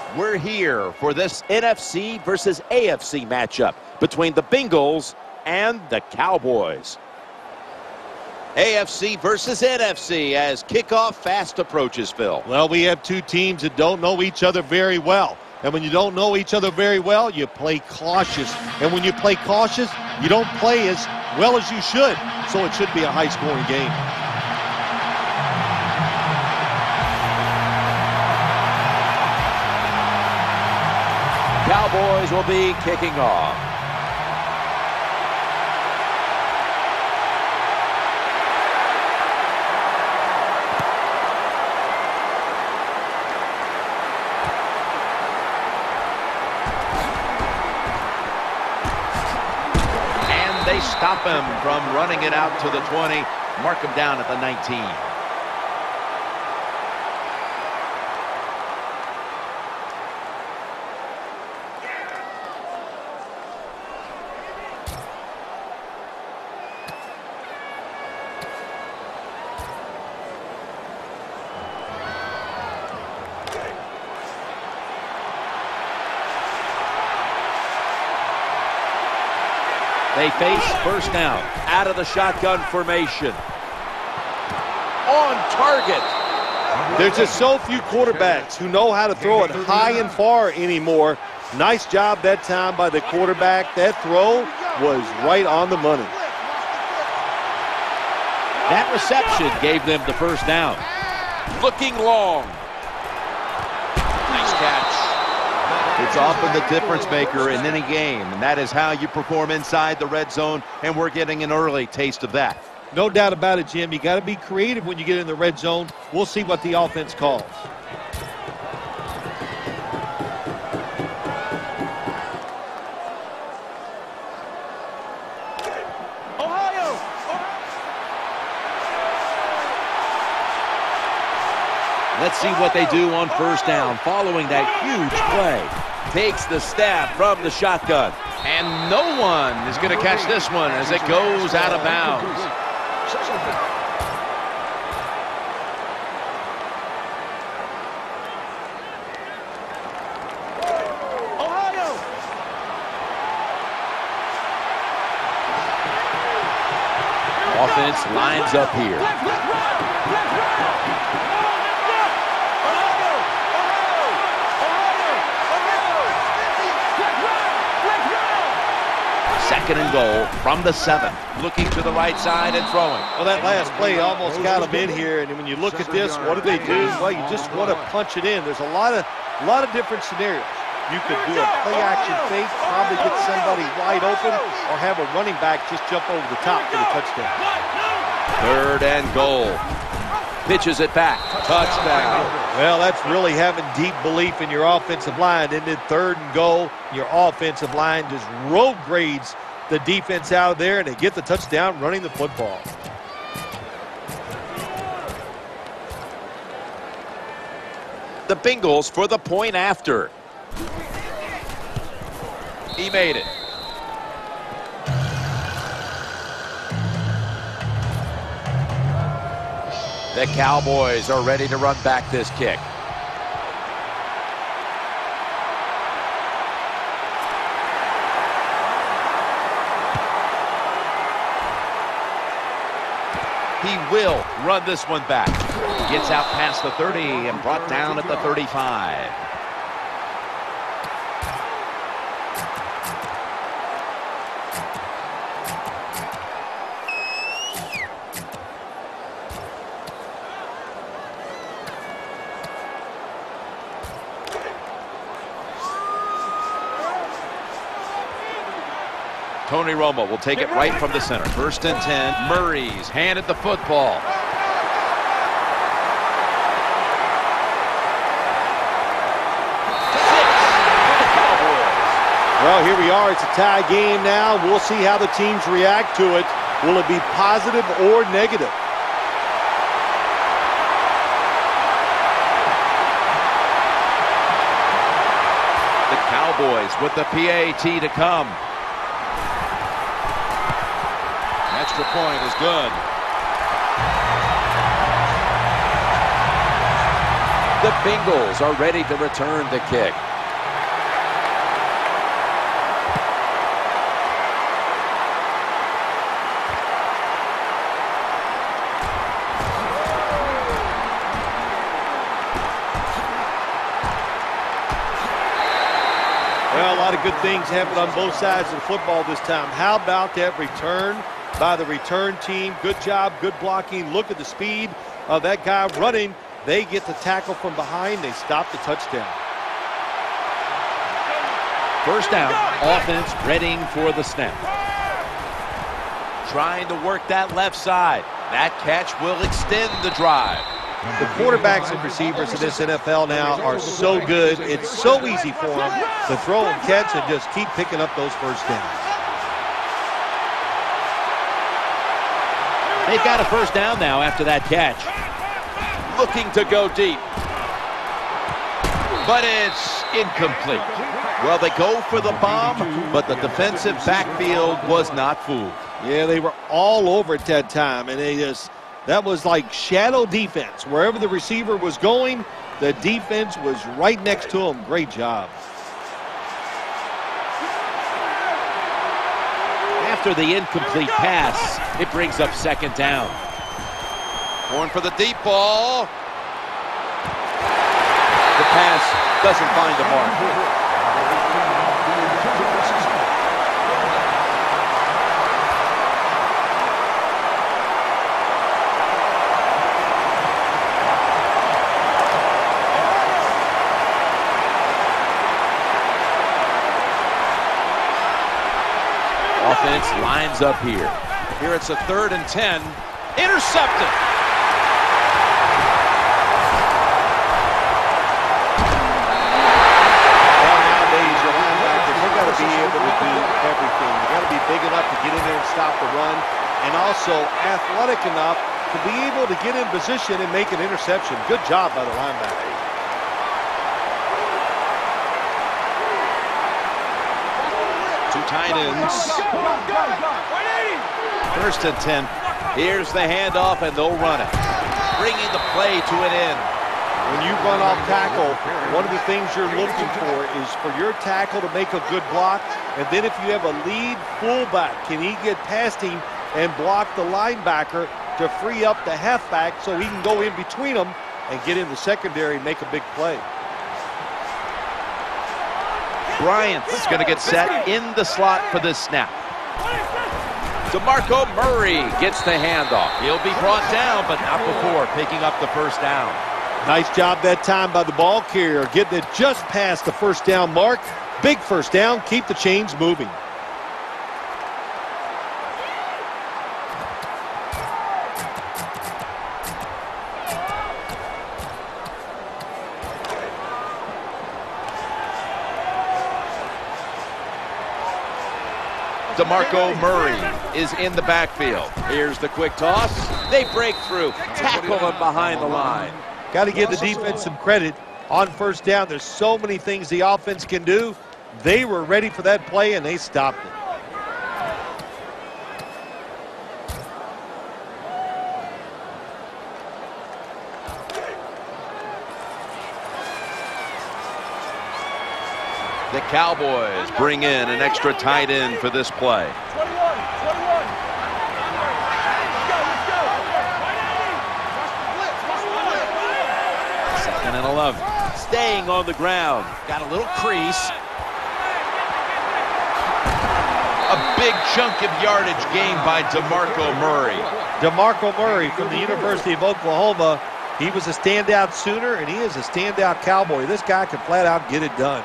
We're here for this NFC versus AFC matchup between the Bengals and the Cowboys. AFC versus NFC as kickoff fast approaches, Phil. Well, we have two teams that don't know each other very well. And when you don't know each other very well, you play cautious. And when you play cautious, you don't play as well as you should. So it should be a high-scoring game. Cowboys will be kicking off. And they stop him from running it out to the 20, mark him down at the 19. They face first down out of the shotgun formation. On target. There's just so few quarterbacks who know how to throw it high and far anymore. Nice job that time by the quarterback. That throw was right on the money. That reception gave them the first down. Looking long. Nice catch. It's often the difference maker in any game, and that is how you perform inside the red zone, and we're getting an early taste of that. No doubt about it, Jim. You got to be creative when you get in the red zone. We'll see what the offense calls. Let's see what they do on first down following that huge play. Takes the snap from the shotgun. And no one is going to catch this one as it goes out of bounds. Offense lines up here. Second and goal from the 7. Looking to the right side and throwing. Well, that last play almost got them in here. And when you look at this, what do they do? Well, you just want to punch it in. There's a lot of different scenarios. You could do a play-action fake, probably get somebody wide open, or have a running back just jump over the top for the touchdown. Third and goal. Pitches it back. Touchdown. Well, that's really having deep belief in your offensive line. And then third and goal, your offensive line just road grades the defense out there, and they get the touchdown running the football. The Bengals for the point after. He made it. The Cowboys are ready to run back this kick. He will run this one back. Gets out past the 30 and brought down at the 35. Tony Romo will take it right from the center. First and 10. Murray's handed the football. Well, here we are. It's a tie game now. We'll see how the teams react to it. Will it be positive or negative? The Cowboys with the PAT to come. Extra point is good. The Bengals are ready to return the kick. Well, a lot of good things happened on both sides of the football this time. How about that return by the return team? Good job, good blocking. Look at the speed of that guy running. They get the tackle from behind. They stop the touchdown. First down, offense readying for the snap. Trying to work that left side. That catch will extend the drive. The quarterbacks and receivers in this NFL now are so good. It's so easy for them to throw and catch and just keep picking up those first downs. They've got a first down now after that catch. Looking to go deep. But it's incomplete. Well, they go for the bomb, but the defensive backfield was not fooled. Yeah, they were all over at that time, and that was like shadow defense. Wherever the receiver was going, the defense was right next to him. Great job. After the incomplete pass, it brings up second down. Going for the deep ball. The pass doesn't find the mark. Offense lines up here. Here it's a 3rd and 10. Intercepted. Well, nowadays, your linebackers, they got to be able to do everything. You got to be big enough to get in there and stop the run, and also athletic enough to be able to get in position and make an interception. Good job by the linebacker. Two tight ends. 1st and 10. Here's the handoff, and they'll run it. Bringing the play to an end. When you run off tackle, one of the things you're looking for is for your tackle to make a good block, and then if you have a lead fullback, can he get past him and block the linebacker to free up the halfback so he can go in between them and get in the secondary and make a big play. Bryant's going to get set in the slot for this snap. DeMarco Murray gets the handoff. He'll be brought down, but not before picking up the first down. Nice job that time by the ball carrier, getting it just past the first down mark. Big first down, keep the chains moving. DeMarco Murray is in the backfield. Here's the quick toss. They break through. Tackle him behind the line. Got to give the defense some credit on first down. There's so many things the offense can do. They were ready for that play, and they stopped it. The Cowboys bring in an extra tight end for this play. 21. Second and 11. Staying on the ground. Got a little crease. A big chunk of yardage gained by DeMarco Murray. DeMarco Murray from the University of Oklahoma. He was a standout Sooner, and he is a standout Cowboy. This guy can flat out get it done.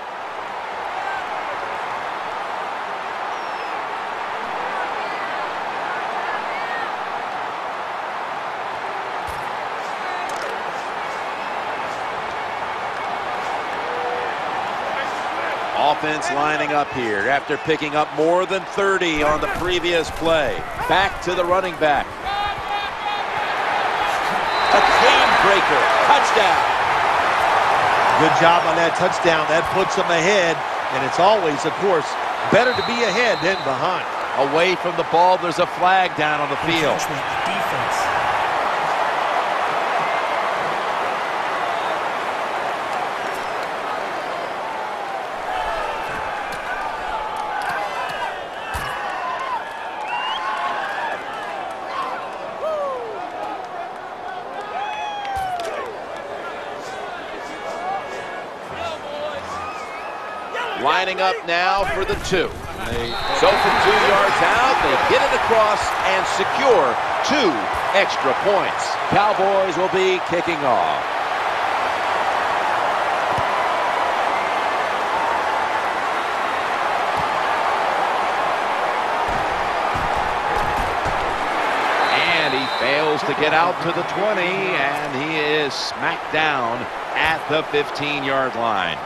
Offense lining up here after picking up more than 30 on the previous play. Back to the running back. A clean breaker. Touchdown. Good job on that touchdown. That puts them ahead, and it's always, of course, better to be ahead than behind. Away from the ball, there's a flag down on the field. Defense. lining up now for the 2. So from 2 yards out, they get it across and secure 2 extra points. Cowboys will be kicking off. Fails to get out to the 20, and he is smacked down at the 15-yard line.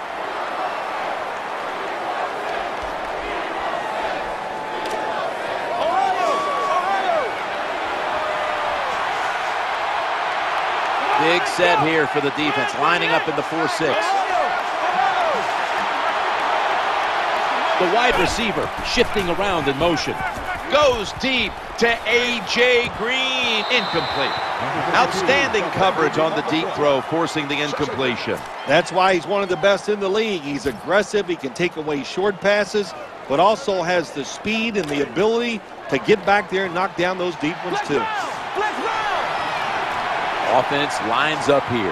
Big set here for the defense, lining up in the 4-6. The wide receiver shifting around in motion. Goes deep to A.J. Green. Incomplete. Outstanding coverage on the deep throw, forcing the incompletion. That's why he's one of the best in the league. He's aggressive. He can take away short passes, but also has the speed and the ability to get back there and knock down those deep ones too. Offense lines up here.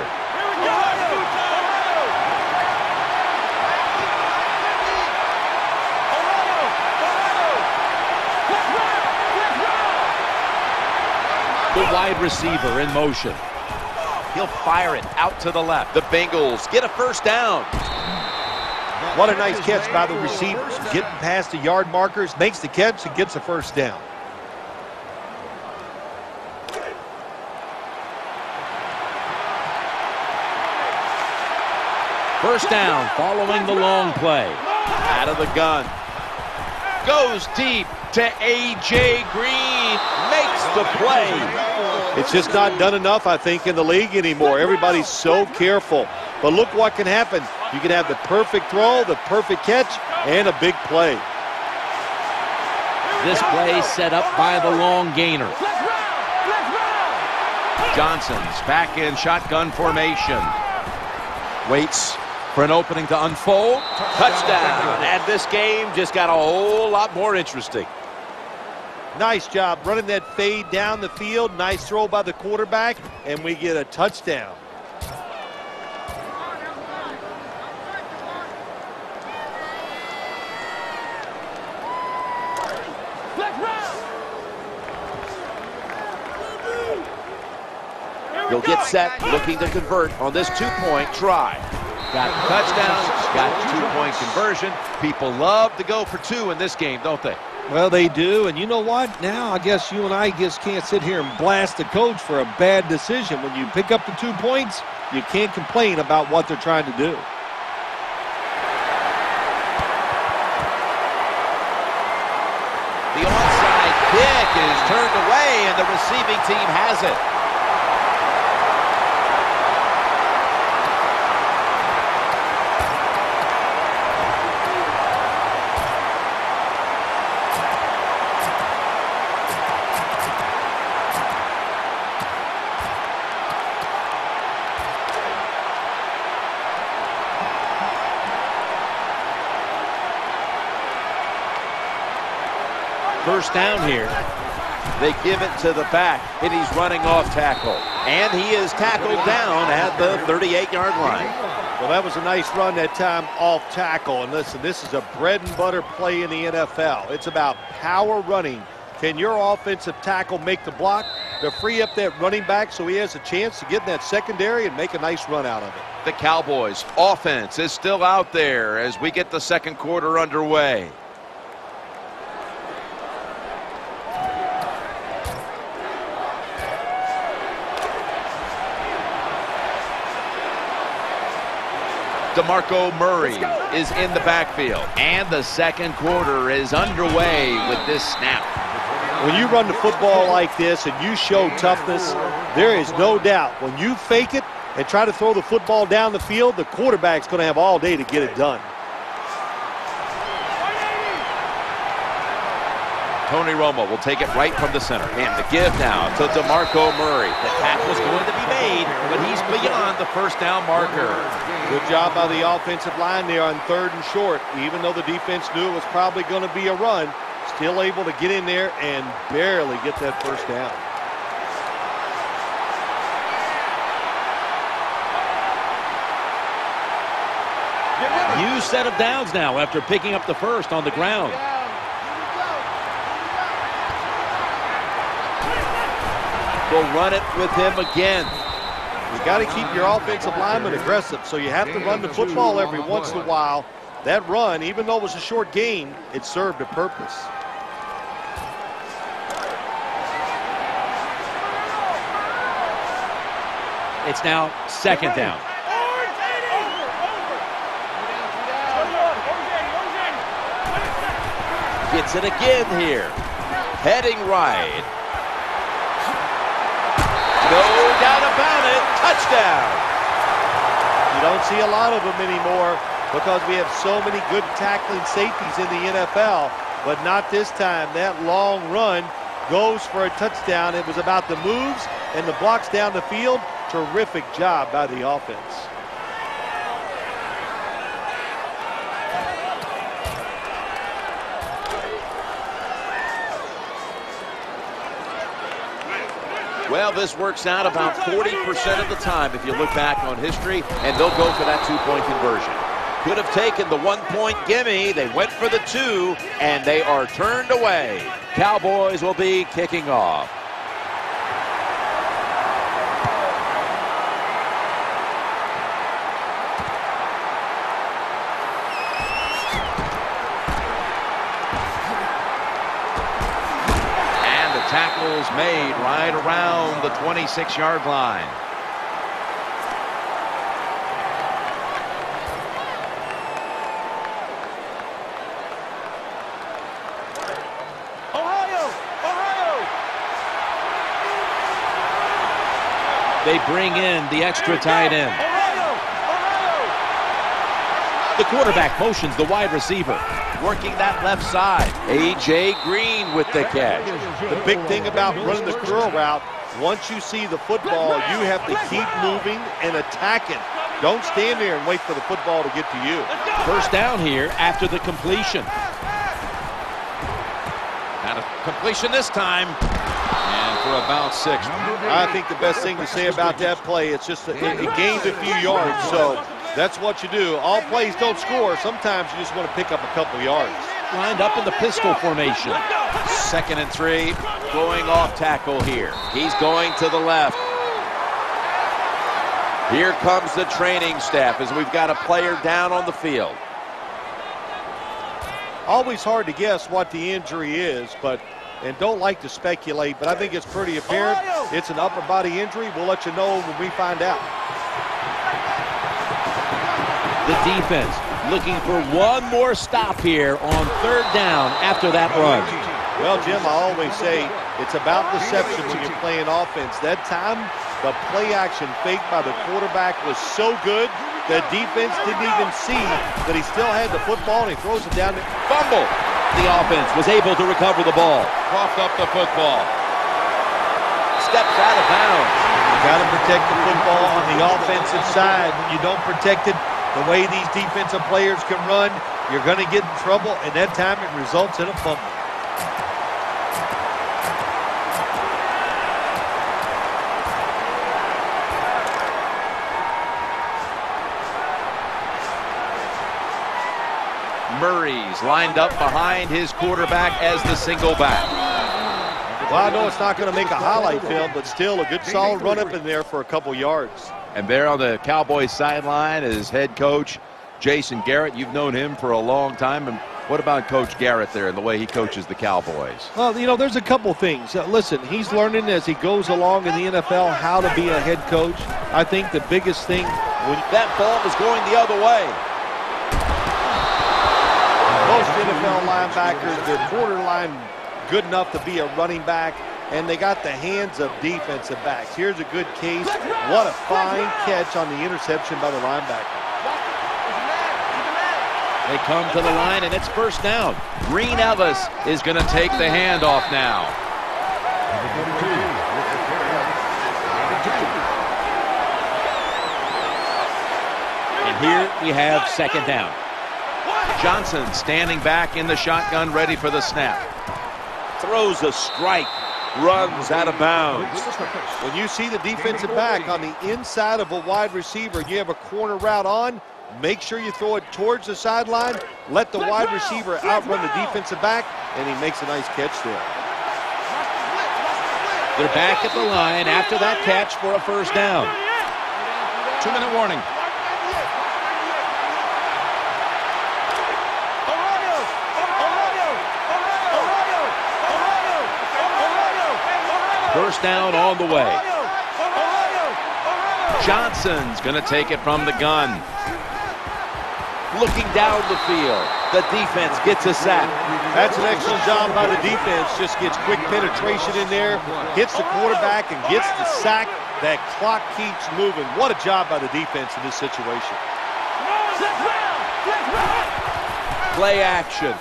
The wide receiver in motion. He'll fire it out to the left. The Bengals get a first down. What a nice catch by the receivers. Getting past the yard markers, makes the catch and gets a first down. First down following the long play. Out of the gun. Goes deep to A.J. Green. Makes the play. It's just not done enough, I think, in the league anymore. Everybody's so careful. But look what can happen. You can have the perfect throw, the perfect catch, and a big play. This play set up by the long gainer. Johnson's back in shotgun formation. Waits for an opening to unfold. Touchdown. And this game just got a whole lot more interesting. Nice job running that fade down the field. Nice throw by the quarterback, and we get a touchdown. He'll get set, looking to convert on this two-point try. Got the touchdown, got two-point conversion. People love to go for two in this game, don't they? Well, they do, and you know what? Now I guess you and I just can't sit here and blast the coach for a bad decision. When you pick up the 2 points, you can't complain about what they're trying to do. The onside kick is turned away, and the receiving team has it. First down here. They give it to the back, and he's running off tackle. And he is tackled down at the 38-yard line. Well, that was a nice run that time off tackle. And listen, this is a bread and butter play in the NFL. It's about power running. Can your offensive tackle make the block to free up that running back so he has a chance to get in that secondary and make a nice run out of it? The Cowboys' offense is still out there as we get the second quarter underway. DeMarco Murray is in the backfield, and the second quarter is underway with this snap. When you run the football like this and you show toughness, there is no doubt when you fake it and try to throw the football down the field, the quarterback's going to have all day to get it done. Tony Romo will take it right from the center. And the give now to DeMarco Murray. The tackle's going to be made, but he's beyond the first down marker. Good job by the offensive line there on 3rd and short. Even though the defense knew it was probably going to be a run, still able to get in there and barely get that first down. new set of downs now after picking up the first on the ground. We'll run it with him again. You got to keep your offensive lineman aggressive, so you have to run the football every once in a while. That run, even though it was a short gain, it served a purpose. It's now second down. Gets it again here. Heading right. No doubt about it. Touchdown. You don't see a lot of them anymore because we have so many good tackling safeties in the NFL, but not this time. That long run goes for a touchdown. It was about the moves and the blocks down the field. Terrific job by the offense. Well, this works out about 40% of the time if you look back on history, and they'll go for that two-point conversion. Could have taken the one-point gimme. They went for the two, and they are turned away. Cowboys will be kicking off. Tackles made right around the 26-yard line. Ohio! They bring in the extra tight end. The quarterback motions the wide receiver. Working that left side. A.J. Green with the catch. The big thing about running the curl route, once you see the football, you have to keep moving and attacking. Don't stand there and wait for the football to get to you. First down here after the completion. Not a completion this time. And for about 6. I think the best thing to say about that play, it's just it gains a few yards, so that's what you do. All plays don't score. Sometimes you just want to pick up a couple yards. Lined up in the pistol formation. 2nd and 3. Going off tackle here. He's going to the left. Here comes the training staff as we've got a player down on the field. Always hard to guess what the injury is, and don't like to speculate, but I think it's pretty apparent. It's an upper body injury. We'll let you know when we find out. The defense looking for one more stop here on 3rd down after that run. Well, Jim, I always say it's about deception when you're playing offense. That time, the play action fake by the quarterback was so good, the defense didn't even see that he still had the football, and he throws it down. Fumble. The offense was able to recover the ball. Coughed up the football. Steps out of bounds. You got to protect the football on the offensive side. When you don't protect it, the way these defensive players can run, you're going to get in trouble, and that time it results in a fumble. Murray's lined up behind his quarterback as the single back. Well, I know it's not going to make a highlight film, but still a good solid run up in there for a couple yards. And there on the Cowboys sideline is head coach Jason Garrett. You've known him for a long time. And what about Coach Garrett there and the way he coaches the Cowboys? Well, you know, there's a couple things. Listen, he's learning as he goes along in the NFL how to be a head coach. I think the biggest thing, when that ball was going the other way. Most NFL linebackers, they're borderline good enough to be a running back, and they got the hands of defensive backs. Here's a good case. What a fine catch on the interception by the linebacker. They come to the line, and it's first down. Green Ellis is going to take the handoff now. And here we have 2nd down. Johnson standing back in the shotgun, ready for the snap. Throws a strike, runs out of bounds. When you see the defensive back on the inside of a wide receiver, you have a corner route on, Make sure you throw it towards the sideline. Let the wide receiver outrun the defensive back, and he makes a nice catch there. They're back at the line after that catch for a first down. 2-minute warning. First down on the way. Johnson's going to take it from the gun. Looking down the field. The defense gets a sack. That's an excellent job by the defense. Just gets quick penetration in there, hits the quarterback, and gets the sack. That clock keeps moving. What a job by the defense in this situation. Play action.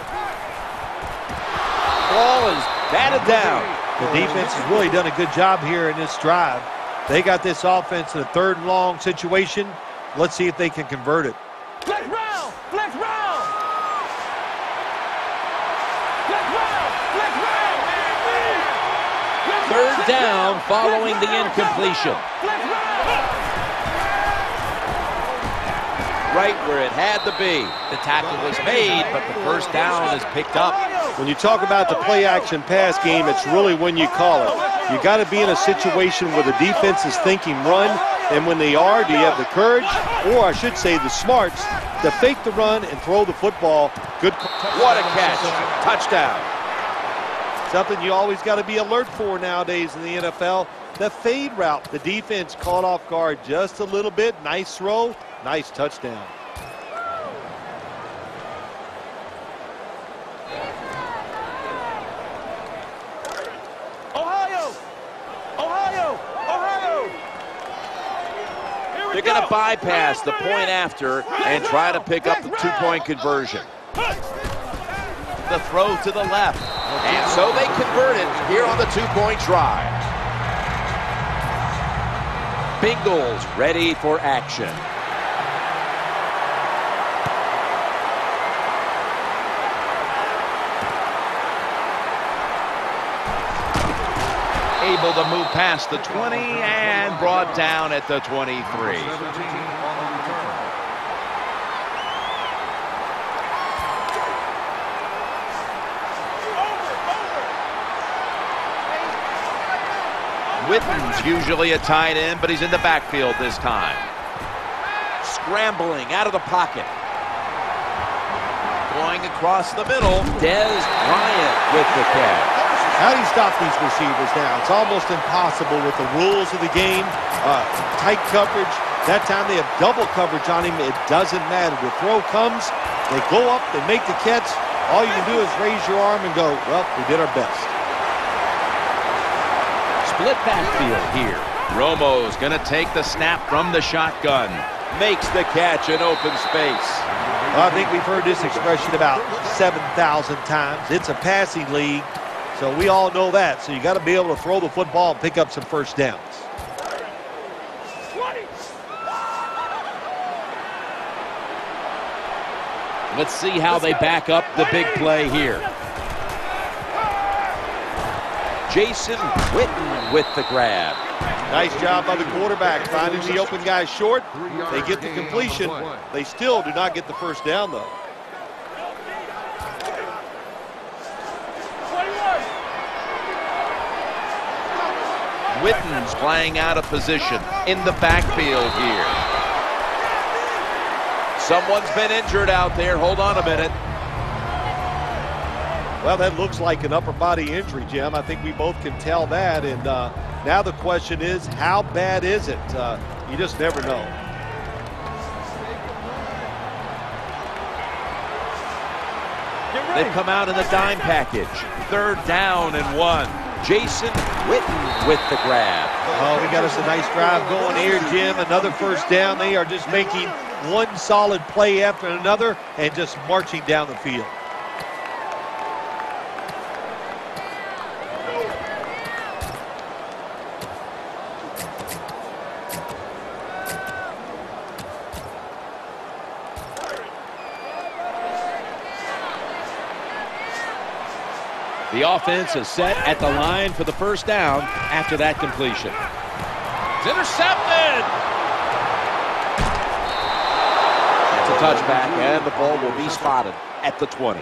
Ball is batted down. The defense has really done a good job here in this drive. They got this offense in a 3rd and long situation. Let's see if they can convert it. Flex round! Flex round! Third down following the incompletion. Right where it had to be. The tackle was made, but the first down is picked up. When you talk about the play-action pass game, it's really when you call it. You got to be in a situation where the defense is thinking run, and when they are, do you have the courage, or I should say the smarts, to fake the run and throw the football? Good. What a catch. Touchdown. Something you always got to be alert for nowadays in the NFL. The fade route. The defense caught off guard just a little bit. Nice throw. Nice touchdown. They're going to bypass the point after and try to pick up the 2-point conversion. The throw to the left. And so they convert it here on the 2-point try. Bengals ready for action. Able to move past the 20 and brought down at the 23. Witten's usually a tight end, but he's in the backfield this time. Scrambling out of the pocket. Going across the middle, Dez Bryant with the catch. How do you stop these receivers now? It's almost impossible with the rules of the game. Tight coverage. That time they have double coverage on him. It doesn't matter. The throw comes, they go up, they make the catch. All you can do is raise your arm and go, well, we did our best. Split backfield here. Romo's going to take the snap from the shotgun. Makes the catch in open space. Well, I think we've heard this expression about 7,000 times. It's a passing league. So we all know that. So you got to be able to throw the football and pick up some first downs. Let's see how they back up the big play here. Jason Witten with the grab. Nice job by the quarterback finding the open guy short. They get the completion. They still do not get the first down, though. Witten's playing out of position in the backfield here. Someone's been injured out there. Hold on a minute. Well, that looks like an upper body injury, Jim. I think we both can tell that. And now the question is, how bad is it? You just never know. They've come out in the dime package. 3rd down and 1. Jason Witten with the grab. Oh, we got us a nice drive going here, Jim. Another first down. They are just making one solid play after another and just marching down the field. The offense is set at the line for the first down after that completion. It's intercepted. touchback, and the ball will be spotted at the 20.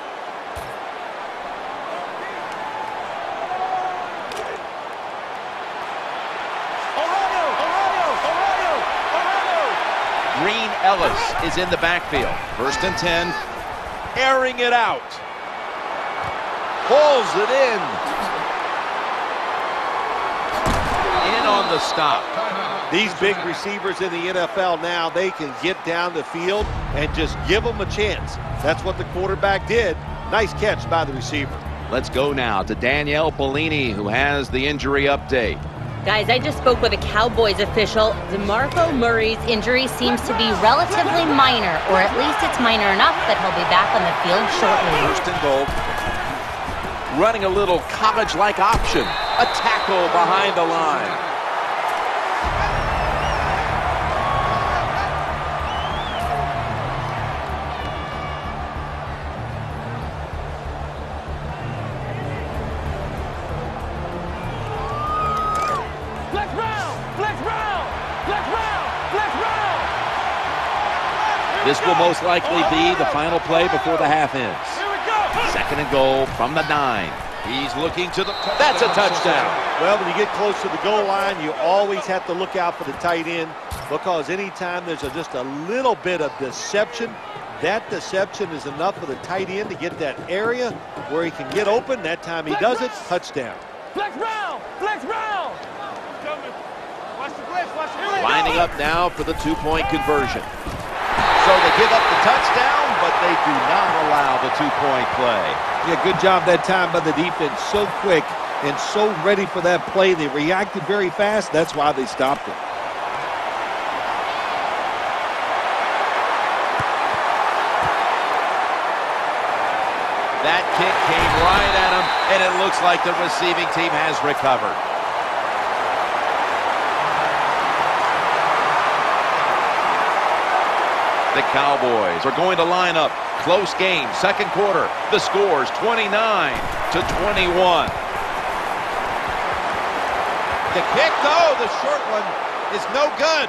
Green Ellis is in the backfield. 1st and 10. Airing it out. Pulls it in. In on the stop. These big receivers in the NFL now, they can get down the field and just give them a chance. That's what the quarterback did. Nice catch by the receiver. Let's go now to Danielle Bellini, who has the injury update. Guys, I just spoke with a Cowboys official. DeMarco Murray's injury seems to be relatively minor, or at least it's minor enough that he'll be back on the field shortly. 1st and goal. Running a little college-like option. A tackle behind the line. This will most likely be the final play before the half ends. 2nd and goal from the 9. He's looking to the... That's a touchdown. Well, when you get close to the goal line, you always have to look out for the tight end, because anytime there's just a little bit of deception, that deception is enough for the tight end to get that area where he can get open. That time he does it. Touchdown. Flex round! Flex round! Lining up now for the 2-point conversion. So they give up the touchdown, but they do not allow the 2-point play. Yeah, good job that time by the defense. So quick and so ready for that play. They reacted very fast. That's why they stopped it. That kick came right at him, and it looks like the receiving team has recovered. The Cowboys are going to line up. Close game, 2nd quarter. The score's 29-21. The kick, though, the short one is no good.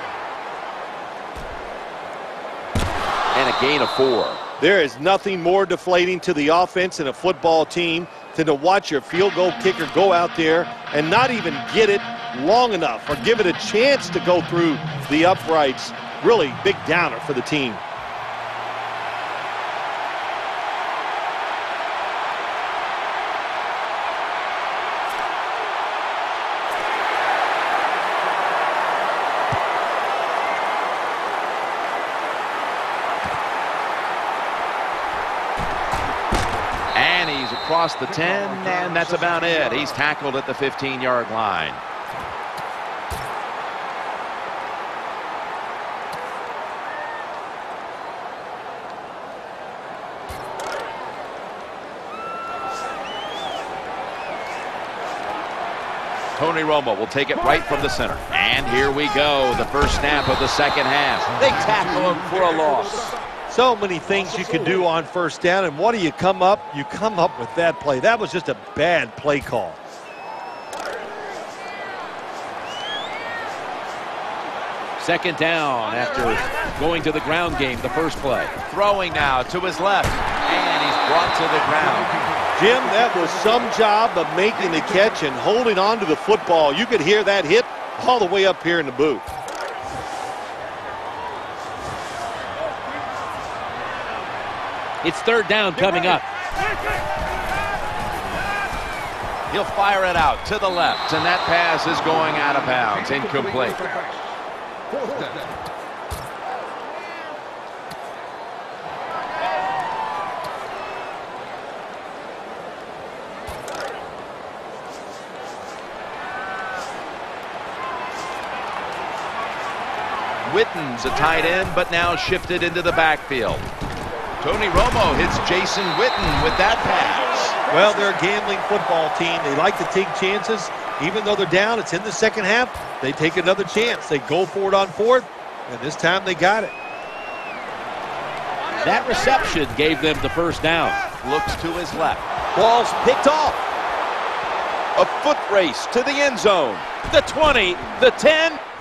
And a gain of 4. There is nothing more deflating to the offense in a football team than to watch your field goal kicker go out there and not even get it long enough or give it a chance to go through the uprights. Really big downer for the team. And he's across the 10, and that's about it. He's tackled at the 15-yard line. Tony Romo will take it right from the center. And here we go, the first snap of the 2nd half. They tackle him for a loss. So many things you can do on 1st down, and what do you come up? You come up with that play. That was just a bad play call. Second down after going to the ground game the first play. Throwing now to his left, and he's brought to the ground. Jim, that was some job of making the catch and holding on to the football. You could hear that hit all the way up here in the booth. It's 3rd down coming up. He'll fire it out to the left, and that pass is going out of bounds, incomplete. Witten's a tight end, but now shifted into the backfield. Tony Romo hits Jason Witten with that pass. Well, they're a gambling football team. They like to take chances. Even though they're down, it's in the 2nd half. They take another chance. They go for it on 4th, and this time they got it. That reception gave them the first down. Looks to his left. Ball's picked off. A foot race to the end zone. The 20, the 10,